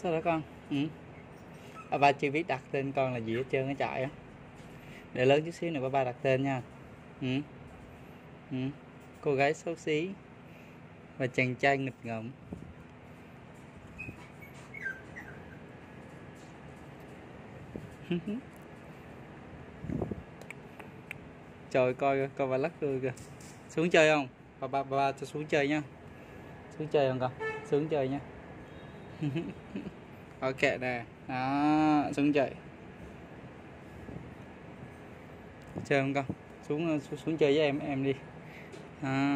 Sao đó con? Ừ. Ba chưa biết đặt tên con là gì hết trơn á trọi á. Để lớn chút xíu nữa ba đặt tên nha. Ừ. Ừ. Cô gái xấu xí và chàng trai nghịch ngợm. Trời, coi ba lắc đuôi kìa. Xuống chơi không? Ba cho xuống chơi nha. Xuống chơi không con? Xuống chơi nha. Ok nè. Đó, xuống chơi. Chơi không con? Xuống chơi với em đi. Đó.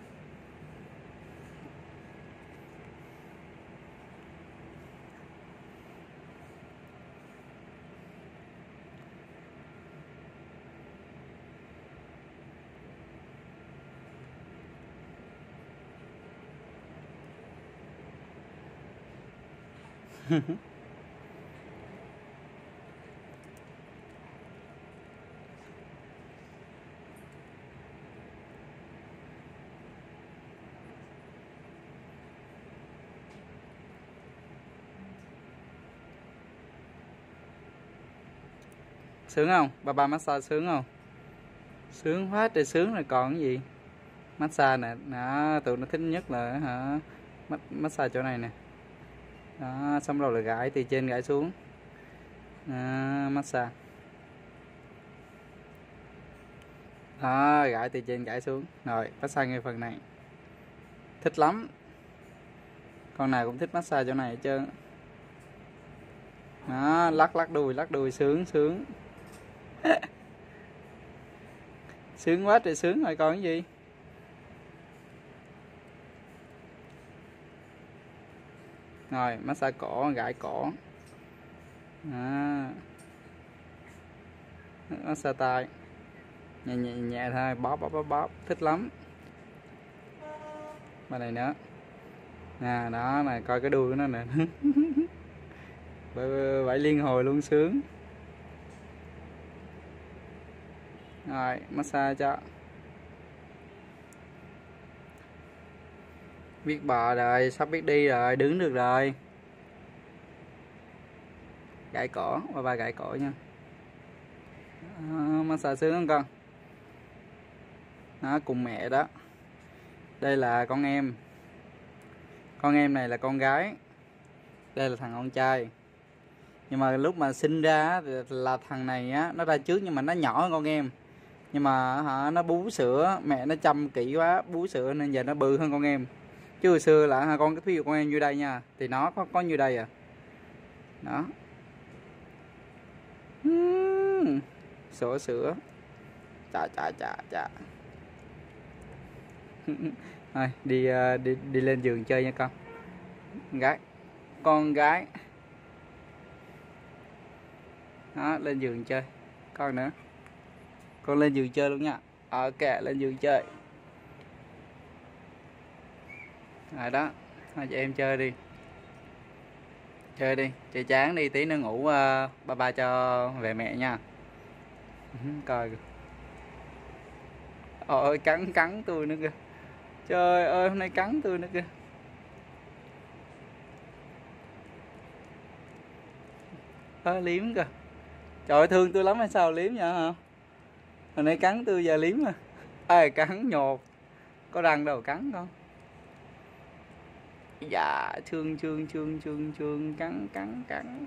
Sướng không? Ba massage sướng không? Sướng quá trời sướng rồi còn cái gì. Massage nè, đó, tụi nó thích nhất là hả, massage chỗ này nè. Đó, xong rồi là gãi từ trên gãi xuống. Đó, massage. Đó, gãi từ trên gãi xuống. Rồi, massage ngay phần này. Thích lắm. Con nào cũng thích massage chỗ này hết trơn. Đó, lắc đuôi sướng sướng. Sướng quá trời sướng rồi còn cái gì. Rồi, massage cổ, gãi cổ. Đó. Massage tay. Nhẹ thôi, bóp, thích lắm. Bên này nữa. Nè, đó này, coi cái đuôi của nó nè. Vậy liên hồi luôn sướng. Rồi, massage cho. Biết bò rồi, sắp biết đi rồi, đứng được rồi. Gãi cổ, ba gãi cổ nha. Massage sướng không con? Nó cùng mẹ đó. Đây là con em. Con em này là con gái. Đây là thằng con trai. Nhưng mà lúc mà sinh ra là thằng này á, nó ra trước nhưng mà nó nhỏ hơn con em. Nhưng mà nó bú sữa, mẹ nó chăm kỹ quá, bú sữa nên giờ nó bự hơn con em. Chứ hồi xưa là con, ví dụ con em như đây nha, thì nó có như đây à. Đó. Sữa. Chà. Thôi, đi lên giường chơi nha con. Con gái. Đó, lên giường chơi. Con nữa. Con lên giường chơi luôn nha. Ok, lên giường chơi. Rồi đó, thôi chị em chơi đi. Chơi chán đi, tí nữa ngủ, ba cho về mẹ nha. Coi. Ôi, cắn tôi nữa kìa. Trời ơi, hôm nay cắn tôi nữa kìa. Liếm kìa. Trời ơi, thương tôi lắm hay sao liếm vậy hả? Hồi nãy cắn tôi giờ liếm à. Ê, cắn nhột. Có răng đâu cắn con. Dạ, thương, cắn.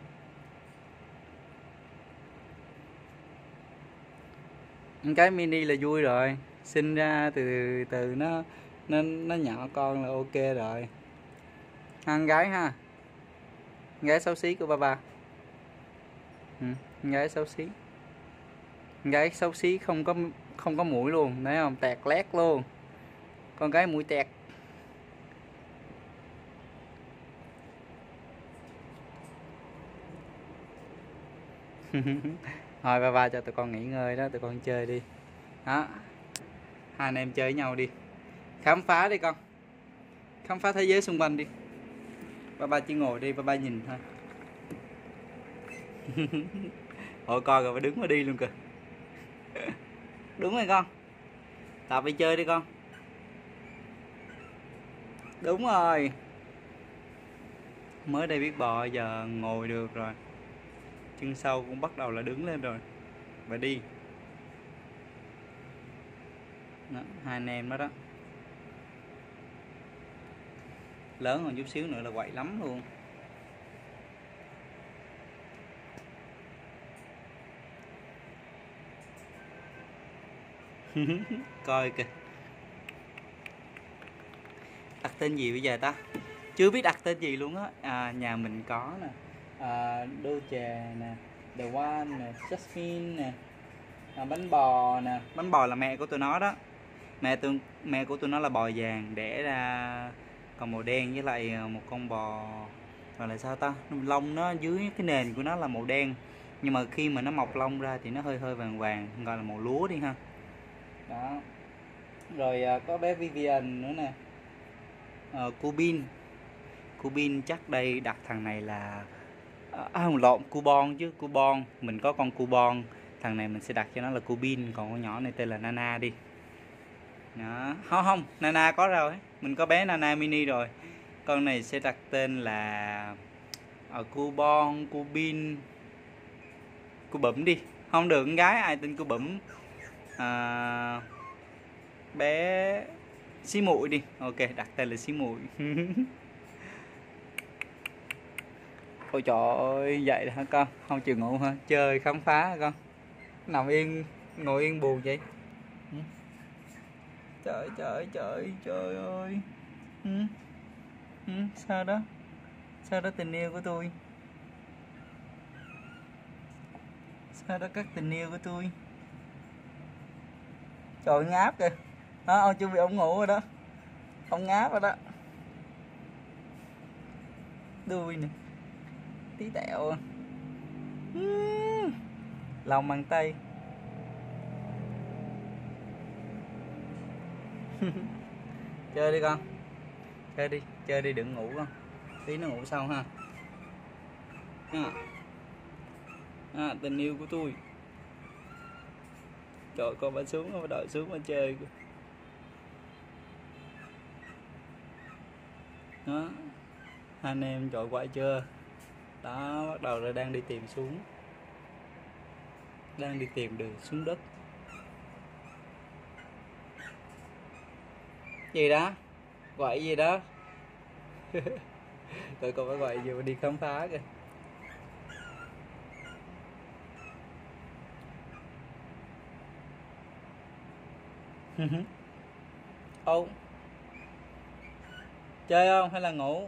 Cái mini là vui rồi. Sinh ra từ từ nó nhỏ con là ok rồi. Con gái ha. Gái xấu xí của ba. Gái xấu xí. Gái xấu xí không có mũi luôn, thấy không? Tẹt lét luôn. Con gái mũi tẹt. Thôi ba cho tụi con nghỉ ngơi đó, tụi con chơi đi. Đó. Hai anh em chơi với nhau đi. Khám phá đi con. Khám phá thế giới xung quanh đi. Ba chỉ ngồi đi, ba nhìn thôi. Ôi coi rồi, phải đứng mà đi luôn kìa. Đúng rồi con. Tập đi chơi đi con. Đúng rồi. Mới đây biết bò, giờ ngồi được rồi. Chân sau cũng bắt đầu là đứng lên rồi và đi. Đó, hai anh em đó đó. Lớn hơn chút xíu nữa là quậy lắm luôn. Coi kìa. Đặt tên gì bây giờ ta? Chưa biết đặt tên gì luôn á. Nhà mình có nè, Dolce nè, The One nè, Jasmine nè, bánh bò nè. Bánh bò là mẹ của tụi nó đó. Mẹ của tụi nó là bò vàng đẻ ra còn màu đen, với lại một con bò gọi là sao ta, lông nó dưới cái nền của nó là màu đen, nhưng mà khi mà nó mọc lông ra thì nó hơi hơi vàng vàng, gọi là màu lúa đi ha. Đó. Rồi có bé Vivian nữa nè. Cubin chắc đây đặt thằng này là lộn, Cubon chứ. Cubon, mình có con Cubon, thằng này mình sẽ đặt cho nó là Cubin, còn con nhỏ này tên là Nana đi. Đó. Không, Nana có rồi, mình có bé Nana mini rồi. Con này sẽ đặt tên là Cubon, Cubin, Cubẩm đi. Không được, con gái ai tên Cubẩm. Bé xí muội đi. Ok, đặt tên là xí muội. Ôi trời ơi, vậy hả con? Không chịu ngủ hả? Chơi khám phá hả con? Nằm yên, ngồi yên buồn vậy? Trời ơi. Sao đó? Sao đó tình yêu của tôi? Sao đó các tình yêu của tôi? Trời, ngáp kìa. Đó, ông chuẩn bị ông ngủ rồi đó. Ông ngáp rồi đó. Đuôi nè. Tí tẹo. Lòng bàn tay. Chơi đi con. Chơi đi đừng ngủ con. Tí nó ngủ sau ha. Tình yêu của tôi. Trời, con bà xuống, con đợi xuống mà chơi. Đó. Hai anh em trội quậy chưa? Đó, bắt đầu rồi, đang đi tìm xuống. Đang đi tìm đường xuống đất. Gì đó? Quậy gì đó? Tụi con phải quậy gì mà đi khám phá kìa. Ô, chơi không hay là ngủ?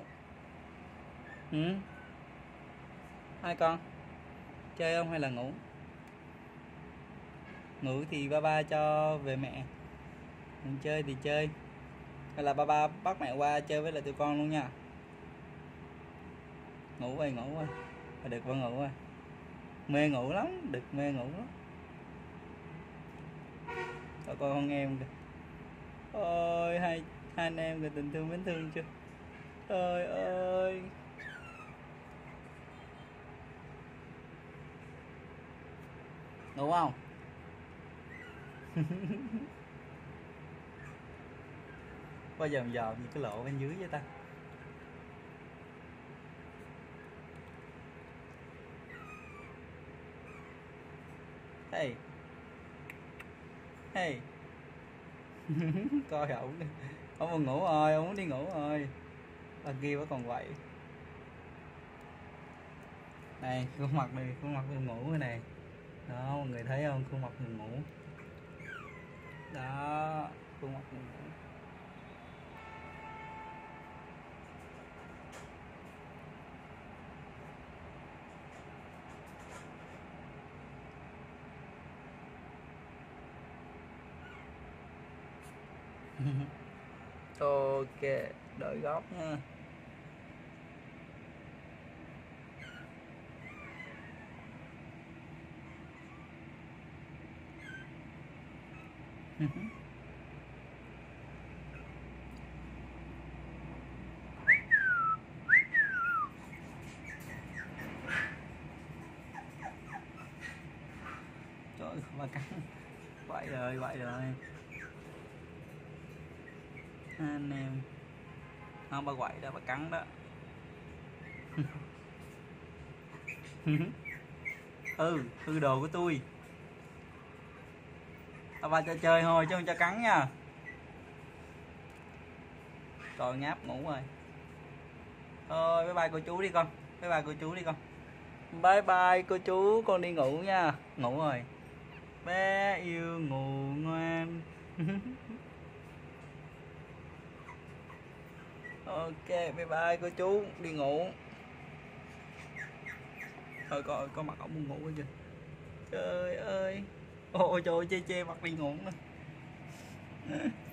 Hai con chơi không hay là ngủ? Ngủ thì ba cho về mẹ, mình chơi thì chơi, hay là ba bắt mẹ qua chơi với lại tụi con luôn nha. Ngủ rồi, được con ngủ rồi. Mê ngủ lắm, được mê ngủ lắm. Coi con em kìa. Ôi, hai anh em kìa, tình thương mến thương chưa? Trời ơi. Ngủ không? Bao giờ dòm như cái lỗ bên dưới vậy ta? Hey. Coi ổng đi. Ông muốn ngủ rồi, ông muốn đi ngủ rồi. Bên kia vẫn còn vậy. Này, khuôn mặt buồn ngủ rồi này. Đó, mọi người thấy không? Khuôn mặt buồn ngủ. Đó, khuôn mặt buồn ngủ. Ok, đợi góc nha. Trời ơi, bà cắn. Vậy rồi. Anh em. Không, bà quậy đó, bà cắn đó. Hư đồ của tôi. Ba cho chơi thôi chứ không cho cắn nha. Rồi ngáp ngủ rồi. Thôi bye bye cô chú đi con. Bye bye cô chú đi con. Bye bye cô chú, con đi ngủ nha. Ngủ rồi. Bé yêu ngủ ngoan. Ok, bye bye cô chú, đi ngủ. Thôi có mặt ổng buồn ngủ quá kìa. Trời ơi. Ôi trời ơi, chê mặt đi ngủ nữa.